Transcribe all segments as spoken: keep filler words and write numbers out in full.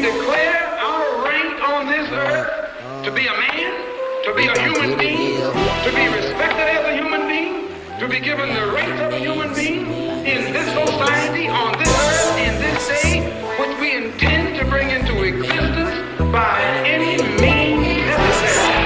declare our rank on this earth to be a man, to be a human being, to be respected as a human being, to be given the rights of a human being in this society, on this earth, in this day, which we intend to bring into existence by any means necessary.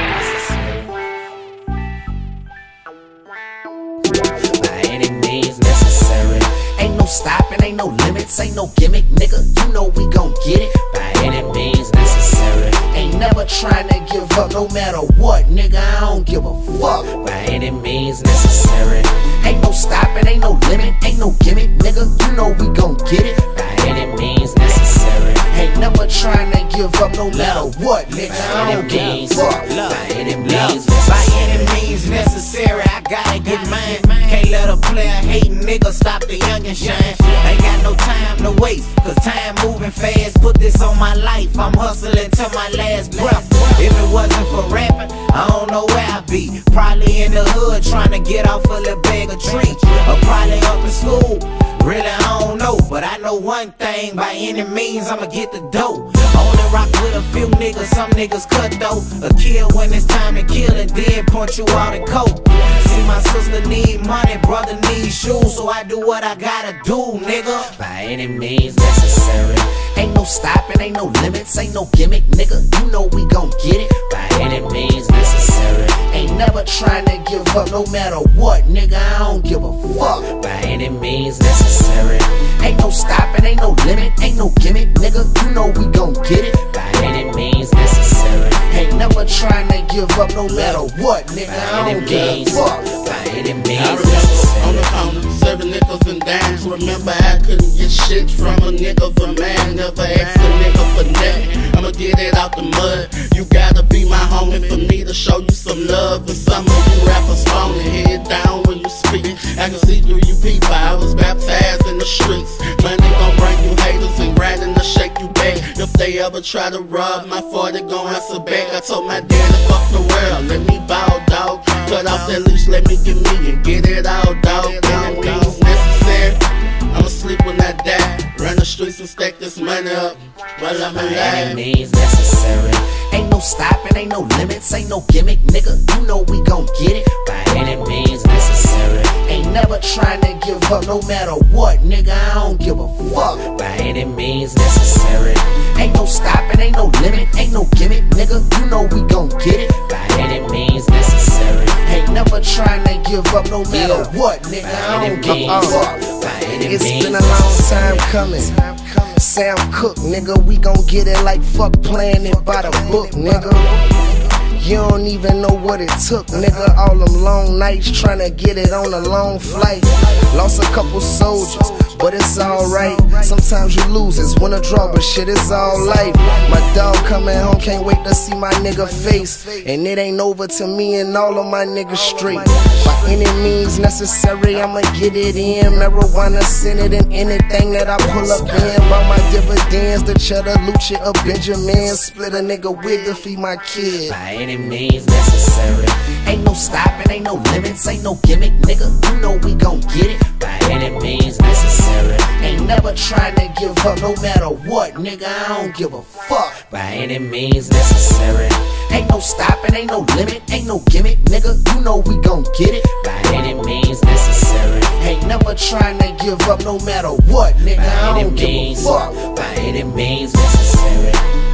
By any means necessary. Ain't no stopping, ain't no limits, ain't no gimmick, nigga. You know we gon' get it. By any means necessary. Ain't never trying to give up, no matter what, nigga. I don't give a fuck. By any means necessary. Ain't no stopping, ain't no limit, ain't no gimmick, nigga. You know we gon' get it. By any means necessary. Ain't never trying to give up, no matter what, nigga. I don't give a fuck. By any means necessary. By any means necessary, I gotta get mine. Can't let a player hating nigga stop the young and shine. Ain't got no time to waste, cause time moving fast. Put this on my life, I'm hustling till my last breath. If it wasn't for rapping, I don't know where I'd be. Probably in the hood trying to get off a little bag of treats, or probably up in school. Really, I don't know, but I know one thing, by any means I'ma get the dough. Only rock with a few niggas, some niggas cut though. A kill when it's time to kill, and then punch you out in coat. See, my sister need money, brother need shoes, so I do what I gotta do, nigga. By any means necessary. Ain't no stopping, ain't no limits, ain't no gimmick, nigga. You know we gon' get it. By any means necessary. Ain't never trying to give up, no matter what, nigga. I don't give a fuck. By any means necessary. Ain't no stopping, ain't no limit, ain't no gimmick, nigga. You know we gon' get it. By any means necessary. Ain't never trying to give up, no matter what, nigga. I don't give a fuck. By any means I remember necessary. on the counter, serving nickels and dimes. Remember I couldn't get shit from a nigga for man. Never ask a nigga for nothing. I'ma get it out the mud. You gotta be my homie for me to show you some love. And some of you rappers phony, head down when you speak. I can see through you people. I was baptized in the streets. Money gon' bring you haters and grinding to shake you back. If they ever try to rob my forty, gon' answer back. I told my daddy, fuck the world, let me bow, dog. Cut off that leash, let me get me and get it out, dog. Any means necessary. I'ma sleep when I die. Run the streets and stack this money up while I'm By any alive. means necessary. Ain't no stopping, ain't no limits, ain't no gimmick, nigga. You know we gon' get it. By any means necessary. Ain't never trying to give up, no matter what, nigga. I don't give a fuck. By any means necessary. Ain't no stopping, ain't no limit, ain't no gimmick, nigga. You know we gon' get it. By any means necessary. Ain't never trying to give up, no matter what, nigga. I don't give a fuck. By any It's means been a long time coming. Sam Cooke, nigga, we gon' get it like fuck playing it by the book, nigga. You don't even know what it took, nigga. All them long nights tryna get it on a long flight. Lost a couple soldiers, but it's alright. Sometimes you lose, it's win or draw, but shit is all life. My dog coming home, can't wait to see my nigga face. And it ain't over till me and all of my niggas straight. By any means necessary, I'ma get it in. Marijuana, Senate, and anything that I pull up in. By my dividends, the cheddar, Lucha, or Benjamin. Split a nigga wig to feed my kid. By any means necessary. Ain't no stopping, ain't no limits, ain't no gimmick, nigga. You know we gon' get it. By any means necessary. Ain't never trying to give up, no matter what, nigga. I don't give a fuck. By any means necessary. Ain't no stopping, ain't no limit, ain't no gimmick, nigga. You know we gon' get it. By any means necessary. Ain't never trying to give up, no matter what, nigga. I don't give a fuck. By any means necessary.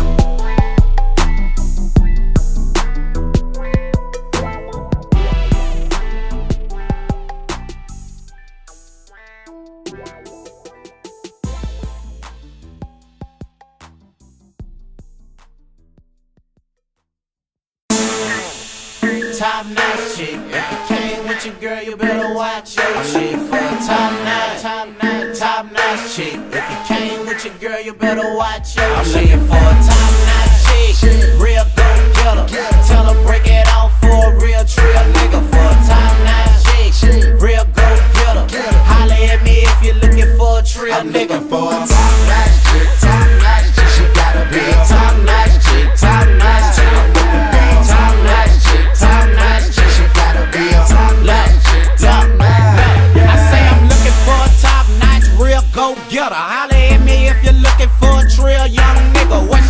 Top notch chick. If you came with your girl, you better watch your shit. For a top notch, top notch, top notch chick. If you came with your girl, you better watch your shit. I'm looking for a top notch chick, real go getter. Tell her break it off for a real trill nigga. For a top notch chick, real go getter. Holla at me if you're looking for a trill nigga. For a top notch chick, top notch chick, she gotta be a top notch chick, top notch chick. Top notch chick, top notch chick, she gotta be a top notch chick, top notch. I say I'm looking for a top notch real go getter. Holla at me if you're looking for a trill young nigga. What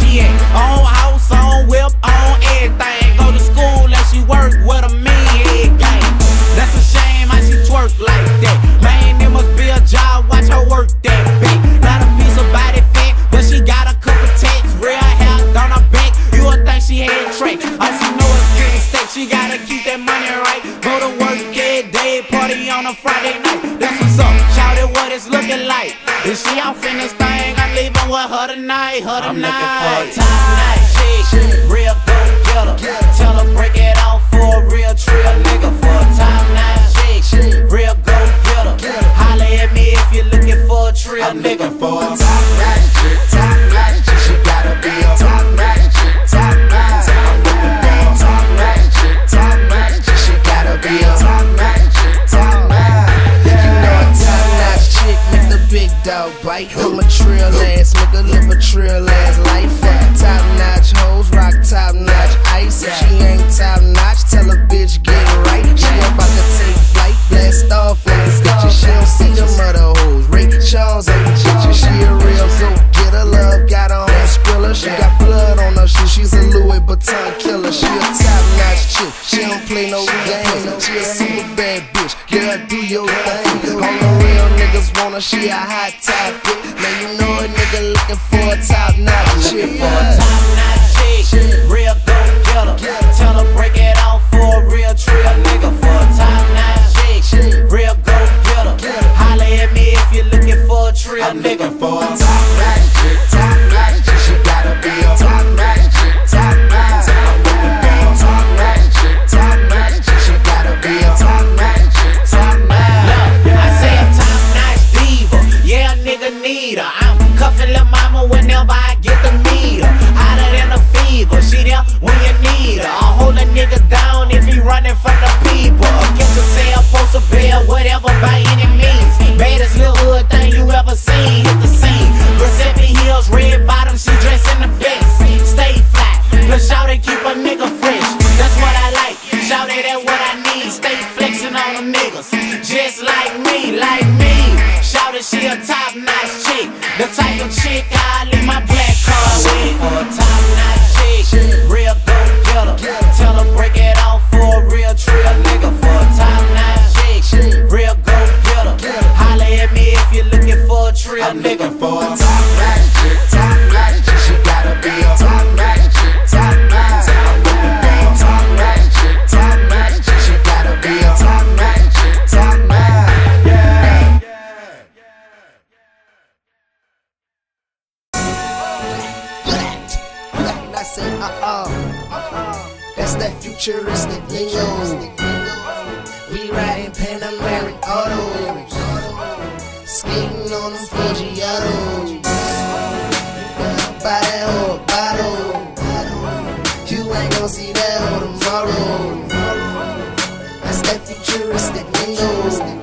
her tonight, her tonight. I'm looking for a top night chick, real go-getter. Tell her break it off for a real trill nigga. For a top night chick, real go-getter. Holla at me if you're looking for a trill I'm nigga. looking for a top notch chick, top notch chick. She gotta be a top notch chick, top notch. I'm looking for a top notch chick, top notch chick. She gotta be a top notch chick, top notch. You know a top notch chick make the big dog bite. I'm a trill ass nigga, live a trill ass life. Top notch hoes, rock top notch ice. If she ain't top notch, tell a bitch get right. She about to take flight, blast off like stitches. She don't see them other hoes. Ray Charles ain't bitches. She a real go-getter. Love got her on Skrilla. She got blood on her shoe. She's a Louis Vuitton killer. She a top notch chick. She don't play no games. She a super bad bitch. Girl, do your thing. All the real niggas want her. She a hot topic. Man, you know a nigga looking for a top notch chick. For a top notch chick, real go-getter. Tell her break it off for a real trill nigga. For a top notch chick, real go-getter. Holla at me if you're looking for a trill I'm nigga. looking for a top notch chick, top notch chick. She gotta be a top notch chick, top notch. I'm looking for a top notch chick, top notch chick. She gotta be a top notch chick, top notch. Look, I say a top notch diva, yeah a nigga need her. I'm cuffing lil' mama whenever I get to meet her. Hotter than a fever, she there when you need her. I'll hold a nigga down if he running from the people. Or catch a sale, post a bail, whatever by any means. Baddest little hood thing you ever seen, hit the scene. Giuseppe heels, red bottoms, she dressing the best. Stay flat, but shout it, keep a nigga fresh. That's what I like, shout it, that's what I need. Stay flexing on them niggas, just like me, like me. Shout it, she a top notch chick, the type of chick I leave my black car with. For a top notch chick, real go-getter. Tell her break it off for a real trill nigga. For a top notch chick, real go-getter. Holla at me if you're looking for a trill I'm nigga. looking for a top notch chick, top notch chick. She gotta be a top notch chick, top notch. I'm looking for a top notch chick, top notch chick. She gotta be a top notch chick, top notch. Yeah. I say uh uh, that's that futuristic lingo. We riding Panamera autos, skating on them Forgiatos. Buy that whole bottle, you ain't gon' see that whole tomorrow. That's that futuristic lingo.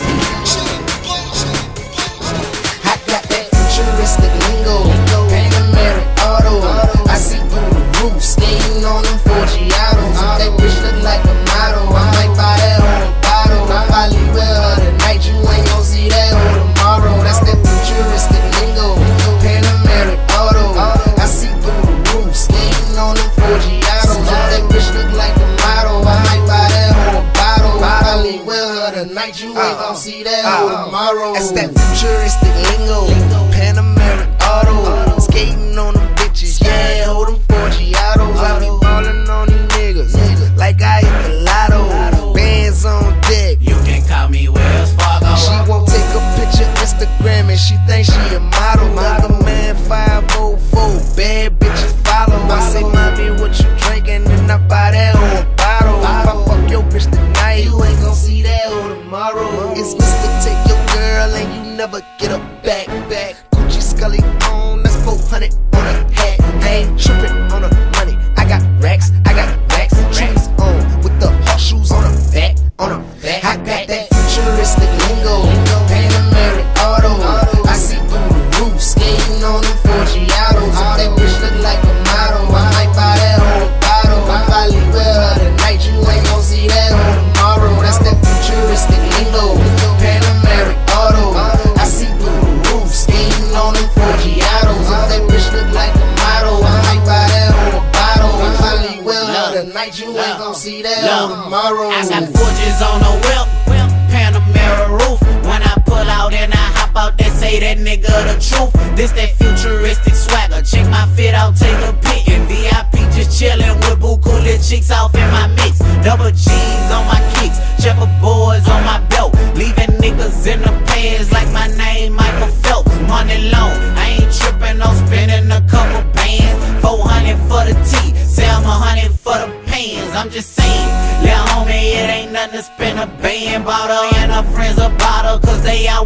I got that futuristic lingo, Panamera auto. I see through the roof, skating on them Forgiatos. That bitch look like a model. I might buy that whole bottle. I probably wear her tonight. You ain't gon' see that whole tomorrow. That's that futuristic lingo, Panamera auto. I see through the roof, skating on them Forgiatos. That bitch look like a model. I might buy that whole bottle. I probably wear her tonight. You ain't gon' see that whole tomorrow. That's that futuristic lingo, Panamera auto. Skating on them bitches, yeah, hold them Forgiatos. I be ballin' on these niggas, like I hit the lotto. Bands on deck, You can call me Wells Fargo. she won't take a picture Instagram and she thinks she a model. Mother man five oh four, bad bitches follow. I say, mommy, what you drinking? And I buy that whole bottle. If I fuck your bitch tonight, you ain't gon' see that whole tomorrow. It's Mister Take Your Girl and you never get her back. Back Gucci Scully on, that's four hundred on a hat. I ain't trippin' on the money. I got racks, I got racks, racks on with the horseshoes on the back, on the back. I got that futuristic lingo, Panamera auto. I see through the roof, skating on them Forgiatos. If that bitch look like a model, I might buy that whole bottle. I probably wear her tonight. You ain't gon' see that whole tomorrow. That's that futuristic lingo, Panamera auto. I see through the roof, skating on them Forgiatos. If that bitch look like a model, I might buy that whole bottle. I probably wear her tonight. You ain't gon' see that whole tomorrow. I got forges on the whip, Panamera roof. When I pull out and I hop out, they say that nigga the truth. This that futuristic swagger. Check my fit out, take a pic. And V I P just chillin' with boo cool chicks off in my mix. Double G's on my kicks, checkerboards on my belt. Leaving niggas in the pants like my name Michael Phelps. Money long, I ain't trippin' on spending the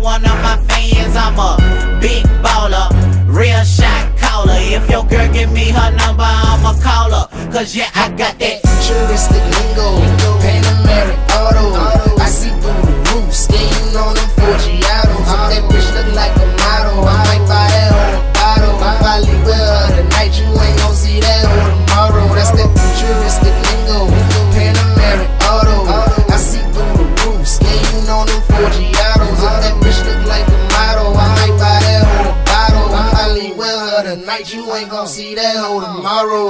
one of my fans. I'm a big baller, real shot caller. If your girl give me her number, I'ma call her. Cause yeah, I got that futuristic lingo, Panameric auto. I see through the roof, skating on them four Giottos. If that bitch look like a model, I might buy that whole bottle. I probably wear her tonight, you ain't gon' see that whole tomorrow. That's that futuristic lingo, Panameric auto. I see through the roof, skating on them four Giottos. If that bitch look like a model, I might buy that whole bottle. I probably wear her tonight, you ain't gon' see that whole tomorrow.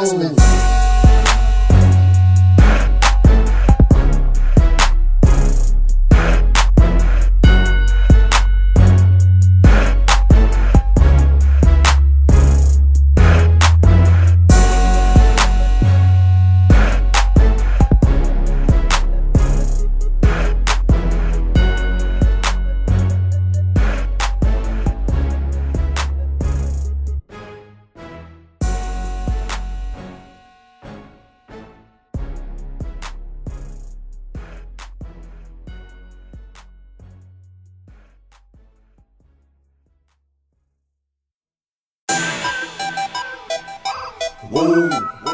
Woo,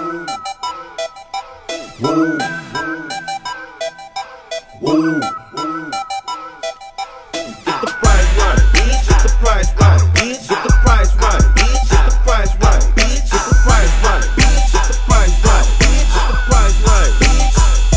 woo, woo, woo. Get the price right, bitch. Get the price right, bitch. Get the price right, bitch. Get the price right, bitch. Get the price right, bitch. Get the price right, bitch. Get the price right, bitch.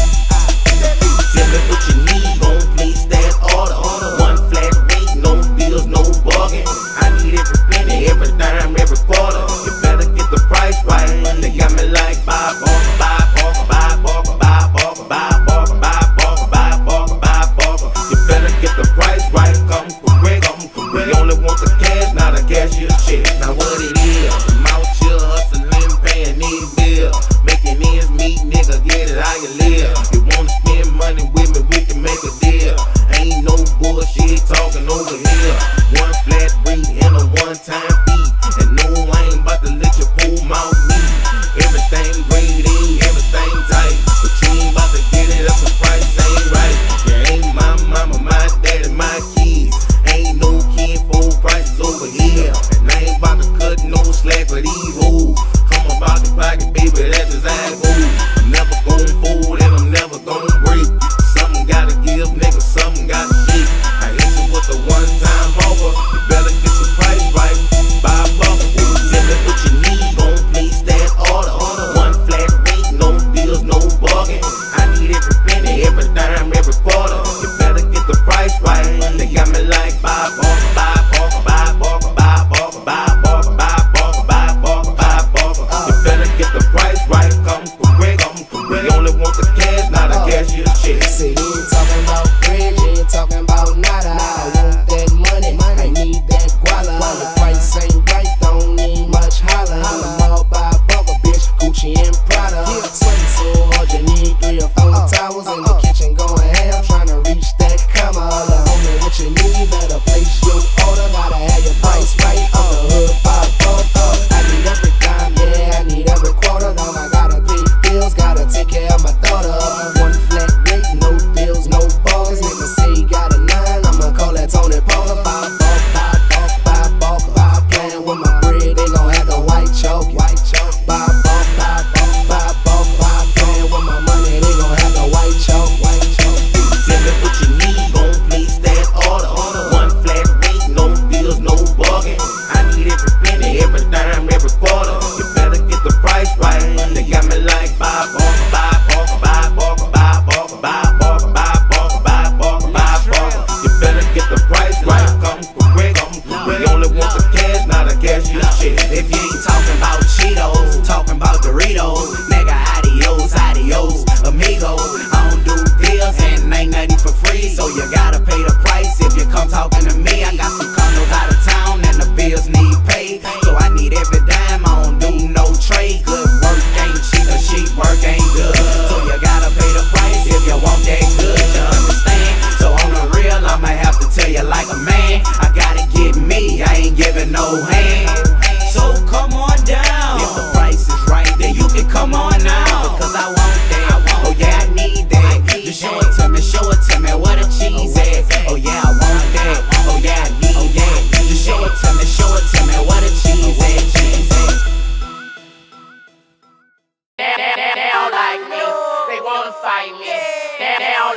Tell me what you need, gon' place that order. One flat rate, no bills, no bargain. I need every penny, every dime, every quarter. You better get the price right. They got me like buy, buy, buy, buy, buy, buy, buy, buy, buy, buy, buy, buy, buy, buy. You better get the price right. Come correct, come correct. You only want the cash, not a cashier check. Now what it is? I'm out here hustling, paying these bills, making ends meet, nigga. Get it how you live. You wanna spend money with me? We can make a deal. Ain't no bullshit talking over here. One flat rate and a one-time fee, and no, I ain't about to let you pull mouth me. Everything grade A, everything tight, but you ain't about to get it up. The price ain't right. You ain't my mama, my daddy, my kids. Ain't no kid for prices over here, and I ain't about to cut no slack for these hoes. Come about the pocket, baby, that's as I go. I'm never gon' fold and I'm never gon' break. Something gotta give, nigga, something gotta shake. I hit you with a one-time offer. You better get the price right. Buy a bubble. Tell me what you need, gon' place that order. One flat rate, no bills, no bargain. I need every penny, every dime, every quarter. You better get the price right. They got me like buy, buy, buy, buy, buy, buy, buy, buy, buy, buy, buy, buy, buy. You better get the price right. Come correct, come correct. You only want the cash, not a cashier check. See, you ain't talking about bread, you ain't talking about nada. I want that money, I need that guala. The price ain't right, don't need much holla. I'm all by Bugger, bitch, Gucci and Prada. Sweating so hard, you need three or four towels in the kitchen going ham, trying to reach that comma. The homie, what you need, better place your order. Gotta have your price right, on the hood, pop, pop, up. I need every dime, yeah, I need every quarter. Dog, I gotta pay bills, gotta take care of my daughter. One flat rate, no bills, no balls. Nigga say he got a nine, I'ma call that Tony Paula. Buy, buy, buy, buy, buy, buy. Playing with my bread, they gon' have the white chalk. White chalk. Buy, buy, buy, buy, buy, buy. Playing with my money, they gon' have the white chalk. White chalk. Tell me what you need, gon' place that order. One flat rate, no bills, no bargain. I need every penny, every dime, every quarter. You better get the price right. They got me like buy, buy, buy, buy, buy, buy, buy, buy, buy, buy, buy, buy, buy. You better get the price right. Come correct, come correct. You only want the cash, not a cashier check. If you ain't talking about Cheetos, talking about Doritos, nigga, adios, adios, amigo. I don't do deals and ain't nothing for free, so you gotta pay the price if you come talking to me. I got some condos out of town and the bills need paid, so I need every dime. I don't do no trade. Good work ain't cheap, the cheap work ain't good, so you gotta pay the price if you want that good. You understand? So on the real, I might have to tell you like a man, I gotta get me, I ain't giving no hand. So come on down. If the price is right, then you can come on now, because I want that. Oh yeah, I need that. Just show it to me, show it to me, where the cheese at. Oh yeah, I want that. Oh yeah,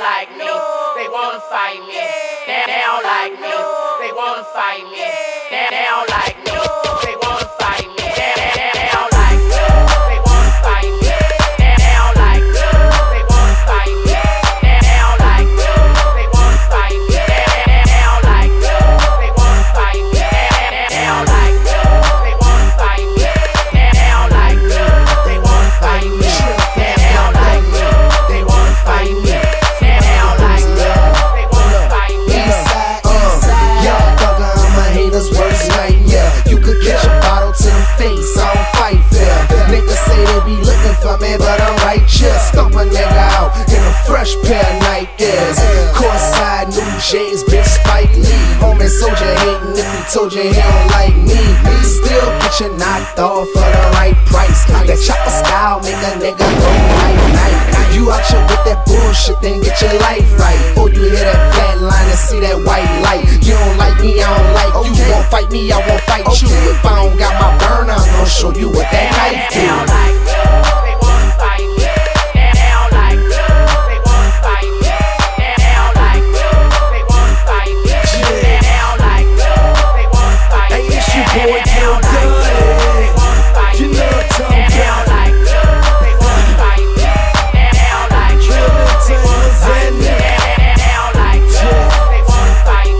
like me, they wanna fight me. They don't like me, they wanna fight me. They don't like me, they wanna fight me. They don't like me, they wanna fight me. They don't like me, they wanna fight me. They don't like me, they wanna fight me. They don't like me, they wanna fight me. They don't like me, they wanna fight me. They don't like me, they wanna fight me. They don't like me, they wanna fight me. They don't like me, they wanna fight me. Eastside, Eastside, young thugger, I'ma haters worst nightmare. You could catch a bottle to the face, I don't fight fair. Niggas say they be looking for me, but I'm right here. Stomp a nigga out in a fresh pair of Nikes. Courtside, new J's, bitch Spike Lee. Homie soldier hating if he told you he don't like me. Still get you knocked off for the right price. That chopper style make a nigga go night night. You out here with that bullshit, then get your life right. Before you hear that flat line and see that white light. You don't like me, I don't like you. You won't fight me, I won't fight you. If I don't got my burner, I'm gonna show you what that knife do. They don't like me, they wanna fight me. They don't like me, they wanna fight me. They don't like me, they wanna fight me. They don't like me, they wanna fight me. Hey, it's your boy, They don't like me, they wanna fight me. You know what I'm talking They don't about. like me, they wanna fight me. They don't like me, they wanna fight me. They don't like me, they wanna fight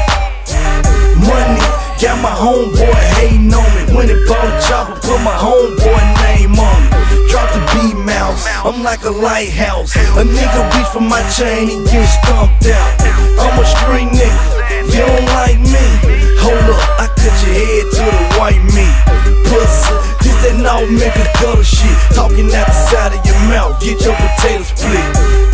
me. Money, got my homeboy hating on me. When it bought a chopper, put my homeboy name on me. Drop the beat mouse, I'm like a lighthouse. A nigga reach for my chain, he get stumped out. I'm a street nigga, you don't like me. Hold up, I cut your head to the white meat. Pussy, this that North Memphis gutter shit. Talking out the side of your mouth, get your potato split.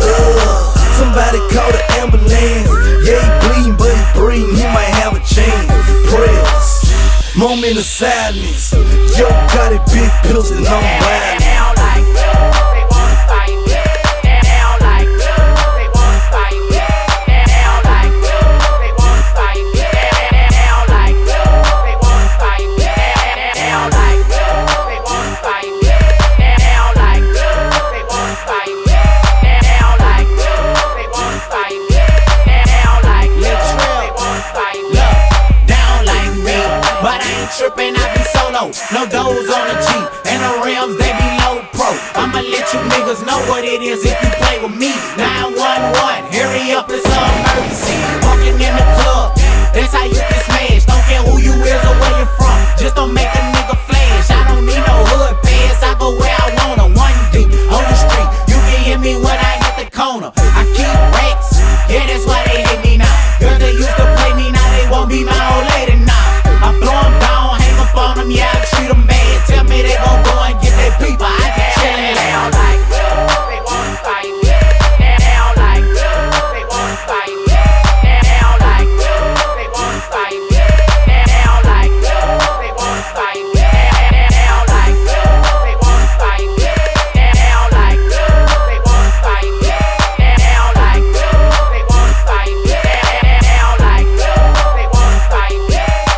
Ugh, somebody call the ambulance. Yeah, he bleeding, but he breathing, he might have a chance. Prayers, moment of silence. Yo, got it, big pills and I'm riding. They don't like me, they wanna fight me. They don't like me, they wanna fight me. They don't like me, they wanna fight me. They don't like me, they wanna fight me. They don't like me, they wanna fight me. They don't like me, they wanna fight me. They don't like me, they wanna fight me. They don't like me, they wanna fight me. Look, they don't like me, but I ain't trippin', I be solo. No doors on the Jeep, and the rims, they be low pro. I'ma let you niggas know what it is if you play with me. nine one one, hurry up, it's an emergency. Walking in the club, that's how you get smashed. Don't care who you is or where you from, just don't make a nigga flash. I don't need no hood pass, I go where I wanna. One deep on the street, you can hear me when I hit the corner. I keep racks, yeah, that's why they hate me now. Girls that used to play me, now they won't be my old lady now. I blow them down, hang up on them, yeah, I treat them bad. Tell me they gon' go and get their people, I just chillin'. They don't like me, they wanna fight me. They don't like me, they wanna fight me. They don't like me, they wanna fight me. They don't like me, they wanna fight me. They don't like me, they wanna fight me. They don't like me, they wanna fight me. They don't like me, they wanna fight me. They don't like me, they wanna fight me.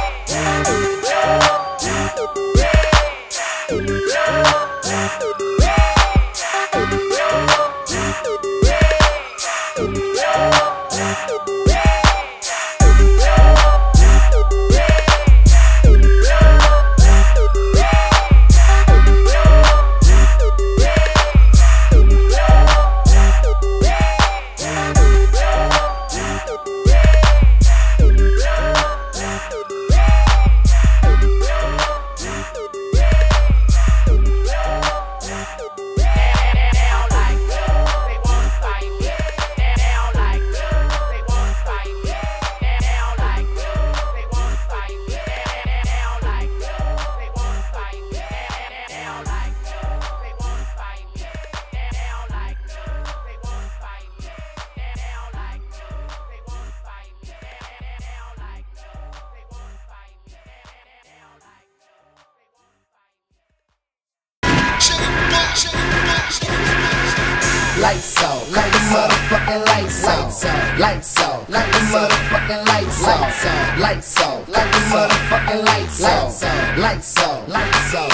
Lights out, like the motherfucking lights out. Lights out, like the motherfucking lights out. Lights out, like the motherfucking lights out. Lights out, lights out.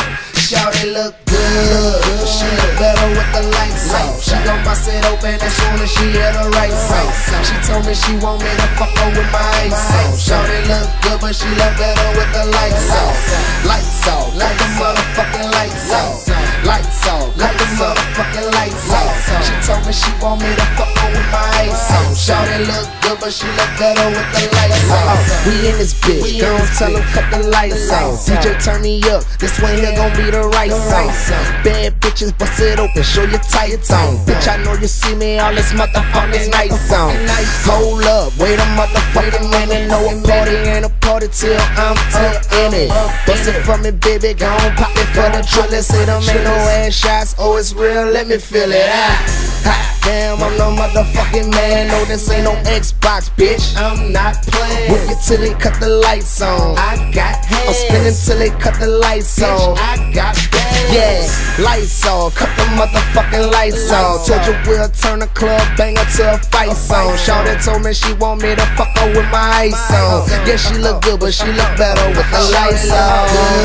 Shawty look good, but she look better with the lights off. She gon' bust it open as soon as she hear the right sound. She told me she want me to fuck her with my ice on. Shawty look good, but she look better with the lights off. Lights off, like the motherfucking lights off. Lights off, like the motherfucking lights off. She told me she want me to fuck her with my ice on. Shawty look good, but she look better with the lights off. We in this bitch, don't tell them cut the lights off. D J turn me up, this one here gon' be the right song. Bad bitches, bust it open, show your tights on. Bitch, I know you see me all this motherfucking nights on. Hold up, wait a motherfucking minute. No, a party ain't a party till I'm in it. Bust it for me, baby, gon' pop it for the driller. Say them ain't no ass shots, oh it's real, let me feel it. Ah, ah, damn, I'm no motherfucking man. No, this ain't no Xbox, bitch. I'm not playing. Whip it till they cut the lights on. I got hands. I'm spinning till they cut the lights on. I got bands. Yeah, lights off, cut the motherfucking lights off. Told you we'll turn the club banger to a fight song. Shawty told me she want me to fuck her with my ice on. Yeah, she look good, but she look better with the lights off.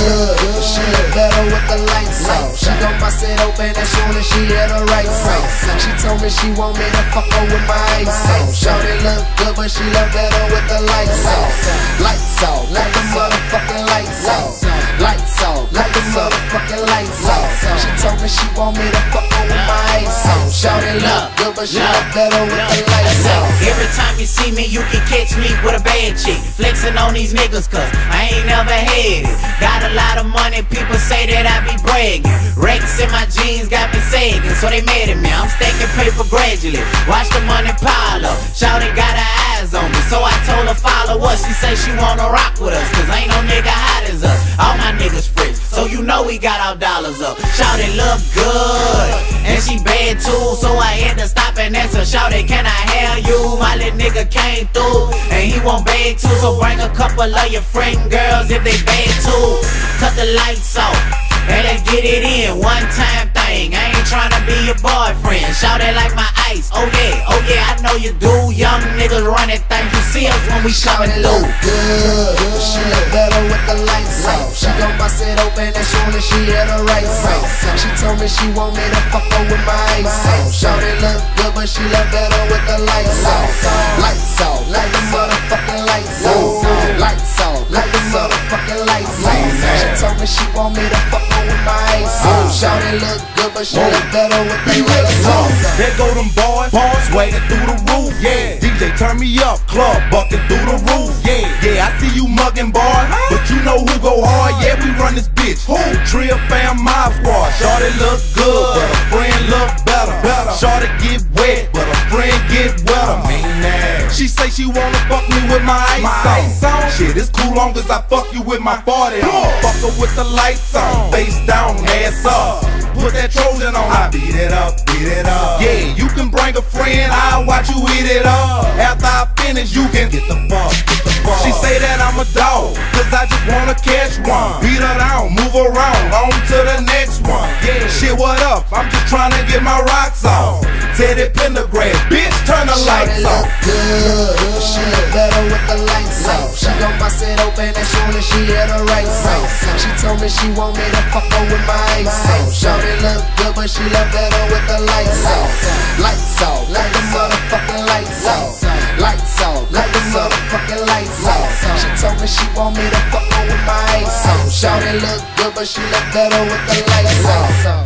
She look better with the lights off. She gon' bust it open as soon as she hear the right sound. She told me she want me to fuck her with my ice on. Shawty look good, but she look better with the lights off. Lights off, like the motherfucking lights off. Lights off, like the motherfucking lights off. She told me she want me to fuck her with my ice on. Shawty look good, but she look better with the lights off. Every time you see me, you can catch me with a bad chick, flexing on these niggas, cause I ain't never had it. Got a lot of money, people say that I be bragging. Rex in my jeans got me sagging, so they mad at me. I'm stacking paper gradually, watch the money pile up. Shawty got her eyes on me, so I told her follow us. She say she wanna rock with us, cause ain't no nigga hot as us. All my niggas fresh, so you know we got our dollars up. Shawty look good, and she bad too, so I had to stop and ask her, Shawty, can I have you? My little nigga came through, and he want bad too, so bring a couple of your friend girls if they bad too. Cut the lights off, and let's get it in, one time thing. I ain't tryna be your boyfriend. Shawty like my ice, oh yeah, oh yeah, I know you do. Young niggas running things, you see us when we coming Shawty through. look good, but she look better with the lights off. She gon' bust it open as soon as she hear the right sound. She told me she want me to fuck her with my ice on. Shawty look good, but she look better with the lights off. Lights off, like the motherfucking lights off. Lights off, like the motherfucking lights off. She told me she want me to fuck her with my ice on. Shawty look good, but she look better with the lights off. There go them boys, boys swagging through the roof. Yeah, D J turn me up, club bucking through the roof. Yeah, yeah, I see you mugging, boy, but you know who go hard. Yeah, we run this bitch. Who? Trill Fam Mob Squad. Shawty look good, but her friend look better. better. Shawty get wet, but her friend get wetter. Mean ass. She say she wanna fuck me with my ice on. Shit, it's cool long as I fuck you with my forty on. Fuck her with the lights on, face down, ass up. Put that Trojan on, I beat it up, beat it up. Yeah, you can bring a friend, I'll watch you eat it up. After I finish, you can get the fuck, get the fuck. She say that I'm a dog, cause I just wanna catch one. Beat her down, move around, on to the next one. Yeah, shit, what up? I'm just trying to get my rocks off. Teddy Pendergrass, bitch, turn the lights Shawty off. look good, but she look better with the lights off. She gon' bust it open as soon as she hear the right sound. She told me she want me to fuck her with my ice on. Shawty look good, but she look better with the lights off. Lights off, like the motherfucking lights off. Lights off, like the motherfucking lights off. She told me she want me to fuck her with my ice on. Shawty look good, but she look better with the lights off.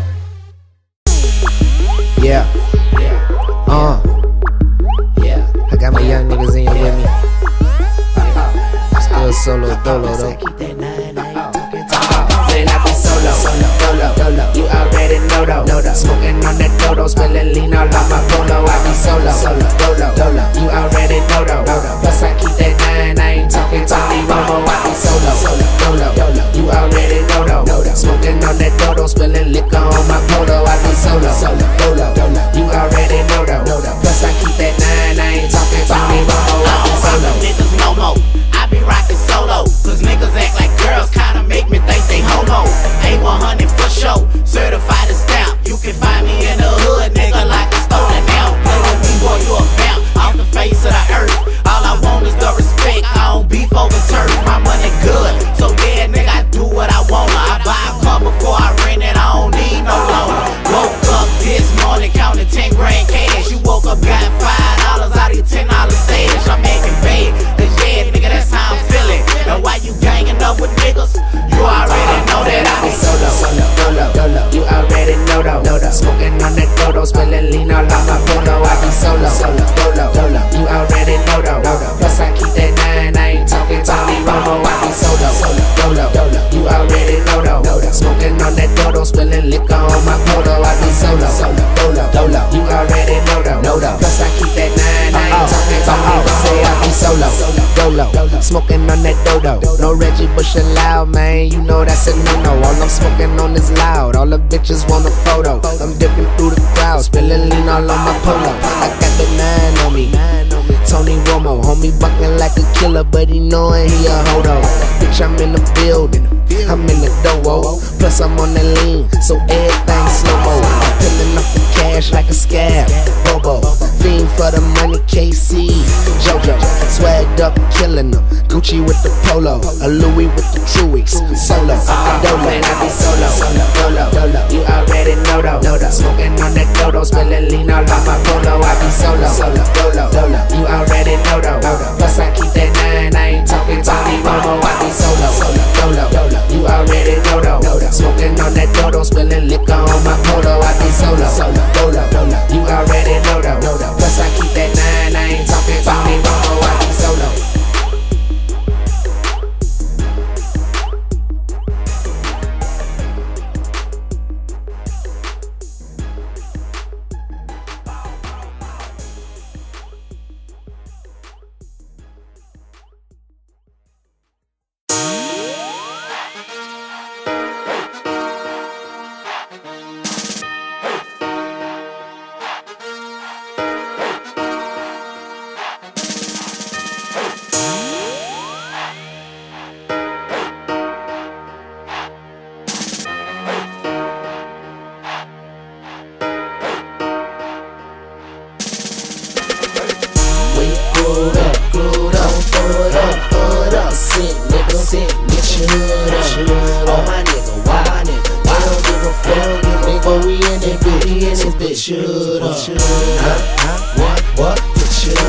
Yeah. Uh. Yeah. I got my young niggas in here with me. Still solo dolo though. Then I be solo, dolo, dolo. You already know though. Smoking on that dodo, spilling lean all on my polo. I be solo, dolo, dolo. You already know though. Plus I keep that nine, I ain't talking Tony Romo. I be solo, dolo, dolo. You already know though. Smoking on that dodo, spilling liquor on my polo. I be solo, dolo, dolo. You already know though. Plus I keep that nine, I ain't talking Tony Romo. I be solo. Niggas no more, I be rocking solo, cause niggas act like girls, kinda make me think they homo. A one hundred for sure, certified as stamp. You can find me in the hood, nigga, like a stolen now. Play with me, boy, you a vamp, off the face of the earth. All I want is the respect, I don't beef over turf. My money good, so yeah, nigga, I do what I wanna. I buy a car before I rent spilling liquor on my polo. I be solo, solo, dolo, dolo. You already know though, know though. Plus I keep that nine, I ain't talking, talking, but say I be solo, dolo, smoking on that dodo. No Reggie Bush allowed, man. You know that's a no-no. All I'm smoking on is loud. All the bitches want a photo. I'm dipping through the crowd, spilling lean all on my polo. I got the nine on me. Tony Romo, homie bucking like a killer, but he knowin' he a hodo. Bitch, I'm in the building, I'm in the dough. Plus I'm on the lean, so everything slow-mo. I'm peeling off the cash like a scab, Bobo. Fiend for the money, K C, JoJo. Swagged up, killing them. Gucci with the polo, a Louis with the Truies. Solo, dolo, man, I be solo, dolo, dolo. You already know though, dodo. Smoking on that dodo, spilling lean all on my polo. I be solo, dolo, dolo. You already know though. Plus I keep that nine, I ain't talking Tony Romo. I be solo, dolo, dolo. You already know though. Smoking on that dodo, spilling liquor on my polo. I be solo, dolo, dolo. You already know though. Plus I keep that nine, I ain't talking Tony Romo. I be solo. Shoot up, huh? What, what, put you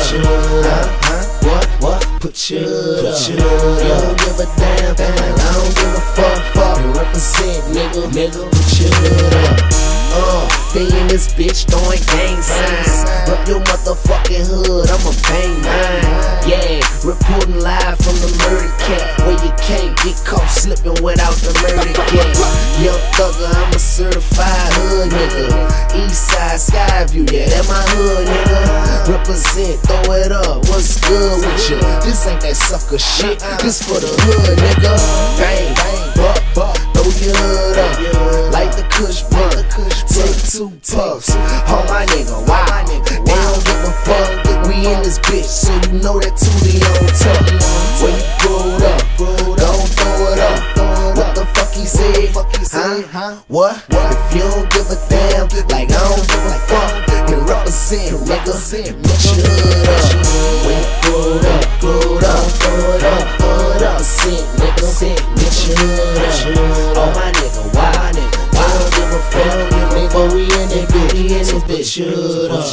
up, huh? What, what, put you up. You don't give a damn, I don't give a fuck, fuck. You represent, nigga, nigga, put you up. Uh, they in this bitch throwing gang signs. Rep your motherfucking hood, I'ma bang mine. Yeah, reporting live from the murder cat, where you can't get caught slipping without the murder cat. Young thugger, I'm a certified hood nigga. Eastside Skyview, yeah, that my hood nigga. Represent, throw it up, what's good with you? This ain't that sucker shit, this for the hood nigga. Bang, bang, buck, buck, throw your hood up, like the Kush blunt. Take two puffs, oh my nigga, why? They don't give a fuck, we in this bitch, so you know that Tootie on top. When you growed up, don't throw it up. What the fuck he said? Huh? What? If you don't give a damn, like I don't give a fuck, then represent, nigga, mix your hood up. When you growed up, growed up, throw it up, throw it up. Sit, nigga, mix your hood up. Oh my nigga, why? I don't give a fuck, nigga, we in that bitch, we in this bitch, shoot up.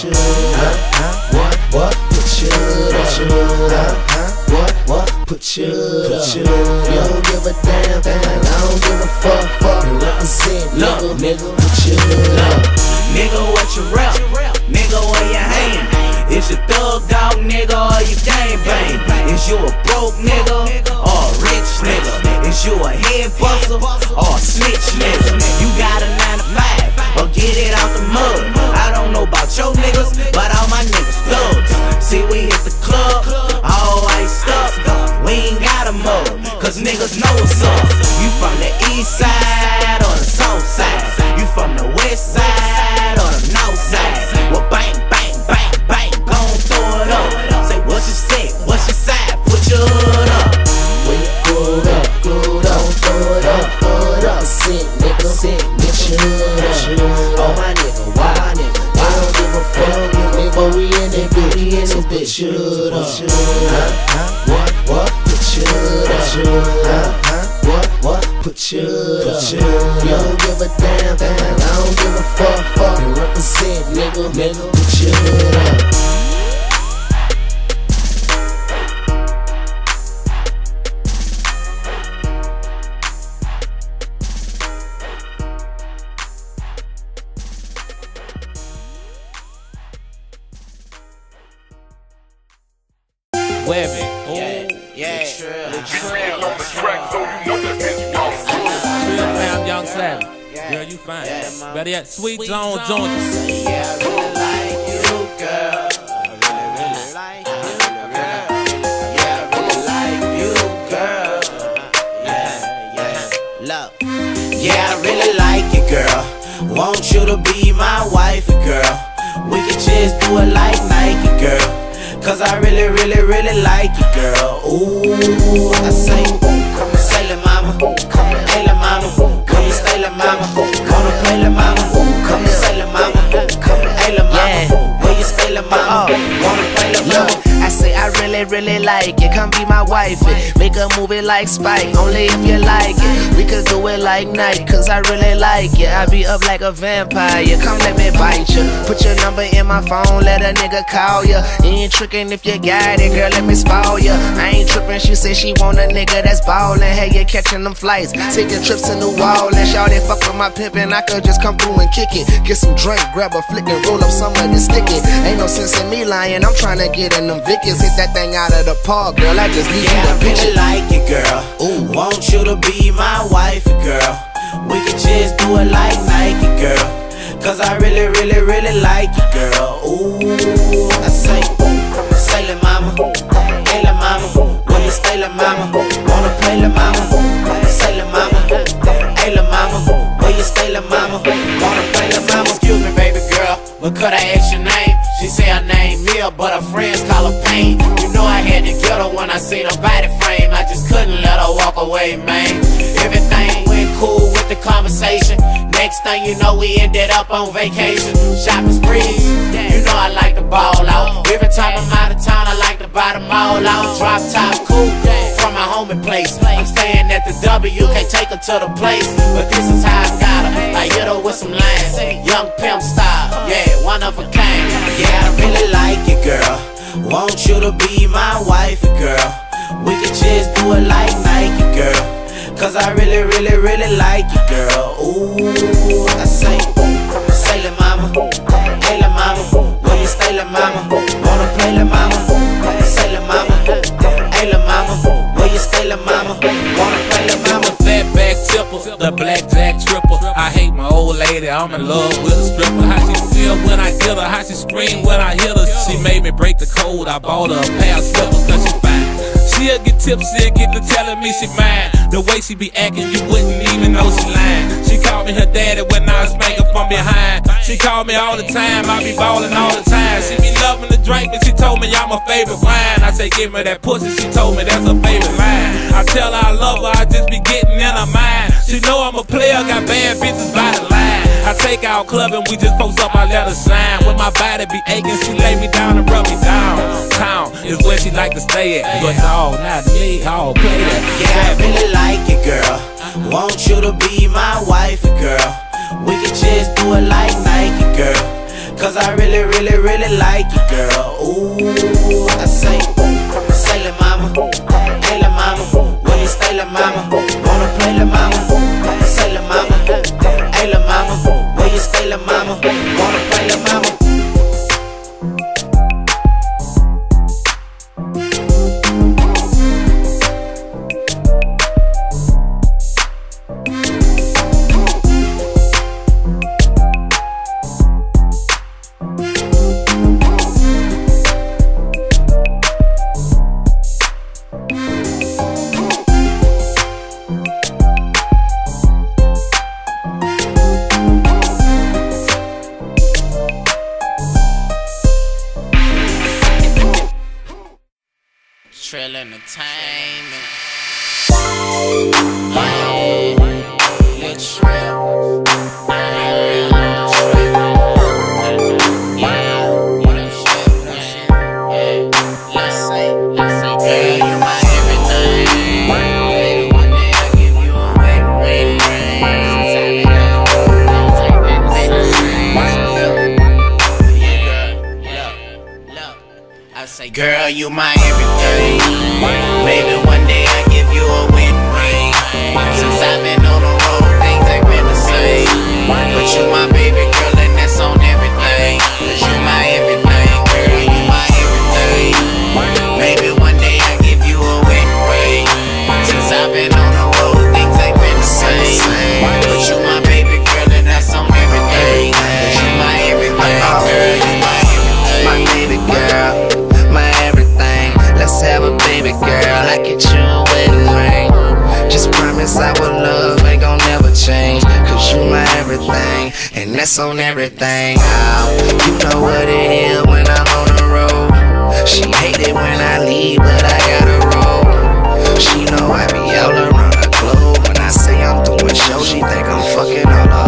Huh? What? What? Put your hood up. Huh? What? What? Put your hood up. You don't give a damn, I don't give a fuck, fuck. Represent, nigga, nigga, put your hood up. Nigga, what you rap? Nigga, where you hang? Is you thug dog, nigga, or you gang bang? Is you a broke nigga, or a rich nigga? Is you a head buster, or a snitch nigga? You got a nine to five, or get it out the mud. I don't know about your niggas, but all my niggas thugs. See, we hit the club, all iced up. We ain't got a mug, cause niggas know what's up. You from the east side or the south side? You from the west side or the north side? Well, bang, bang, bang, bang, gon' throw it up. Say, what's your set, what's your side? Put your hood up. When you growed up, growed up, throw it up, throw it up. Sit, nigga, sit, get your hood up. Oh my nigga, why? I don't give a fuck, nigga, we in that bitch, we in this bitch, shoot up. Huh? What? What? Put your hood up. Huh? What? What? Put your hood up. You don't give a damn, I don't give a fuck, fuck. You represent, nigga, nigga, put your hood up. Women. Yeah, yeah. Latrell. on the track, so you know that bitch boss. Real fam, Young Sally. Girl, you fine. Yeah, better yet, Sweet Zone Joint. Yeah, I really like you, girl. I really, really like you, girl. Yeah, I really like you, girl. Yeah, yeah. Love. Yeah, I really like you, girl. Want you to be my wife, girl. We can just do it like Nike, girl. Cause I really, really, really like you, girl. Ooh, I say, say la mama, hey la mama, come and stay la mama, wanna play la mama, come and say la mama, hey la mama, where you stay la mama, wanna play la mama. I say I really, really like it. Come be my wife. Make a movie like Spike, only if you like it. We could do it like night, cause I really like it. I be up like a vampire. Come let me bite you. Put your number in my phone, let a nigga call ya. You ain't tricking if you got it, girl, let me spoil ya. I ain't tripping, she say she want a nigga that's ballin'. Hey, you catching them flights, taking trips to New Orleans. Y'all they fuck with my pimpin', I could just come through and kick it. Get some drink, grab a flick and roll up some of this stick it. Ain't no sense in me lying, I'm trying to get in them Vickers. Hit that thing out of the park, girl, I just need yeah, you to I really like it, girl. Ooh. Want you to be my wife, girl. We can just do it like Nike, girl. Cause I really, really, really like you, girl. Ooh, I say, say la mama, hey la mama, will you stay la mama, wanna play la mama, say la mama, hey la mama, will you stay la mama, wanna play la mama. Excuse me, baby girl, but could I ask your name? She say her name Mia, but her friends call her Pain. You know I had to get her when I seen her body frame. I just couldn't let her walk away, man. Everything went cool with the conversation. Next thing you know, we ended up on vacation. Shopping sprees, you know I like to ball out. Every time I'm out of town, I like to buy them all out. Drop top coupe from my homie place. I'm staying at the W, can't take her to the place, but this is how I got her. I hit her with some lines, young pimp style, yeah, one of a kind. Yeah, I really like you, girl. Want you to be my wife, girl. We can just do it like Nike, girl. Cause I really, really, really like you, girl. Ooh, I say, say la mama, hey la mama, will you stay la mama, wanna play la mama, say la mama, hey la mama, will you stay la mama, wanna play la mama. Fatback tipper, the blackjack stripper. I hate my old lady, I'm in love with a stripper. How she feel when I get her, how she scream when I hit her. She made me break the code, I bought her a pair of slippers cause she fine. She'll get tipsy and get to telling me she mine. The way she be acting, you wouldn't even know she lying. She called me her daddy when I was spanking from behind. She called me all the time, I be ballin' all the time. She be loving the drink and she told me I'm her favorite wine. I say give me that pussy, she told me that's her favorite line. I tell her I love her, I just be getting in her mind. She know I'm a player, got bad bitches by the line. I take her out clubbing, we just post up, I let her shine. When my body be aching, she lay me down and rub me down. Town is where she like to stay at, but no, not me, I don't play that. Yeah, I really like you, girl. Want you to be my wife, girl. We can just do it like Nike, girl. Cause I really, really, really like you, girl. Ooh, I say, say la mama, hey la mama, will you stay la mama, wanna play la mama, say la mama, hey la mama, will you stay la mama, wanna play la mama. Trill Entertainment. Yeah, Lil Trill. Yeah, what up, shit? Yeah, let's say, girl, you my everything. Baby, one day I'll give you a wedding ring. Yeah, look, I say, girl, you my everything. Baby, one day I give you a wedding ring. Since I've been on the road, things ain't been the same. But you my baby girl, and that's on everything. Cause you my everything, girl, you my everything. Baby, one day I give you a wedding ring. Since I've been on the road, things ain't been the same. But you my baby girl, and that's on everything. Oh, you know what it is when I'm on the road. She hate it when I leave, but I gotta roll. She know I be all around the globe. When I say I'm doing shows, she think I'm fucking all the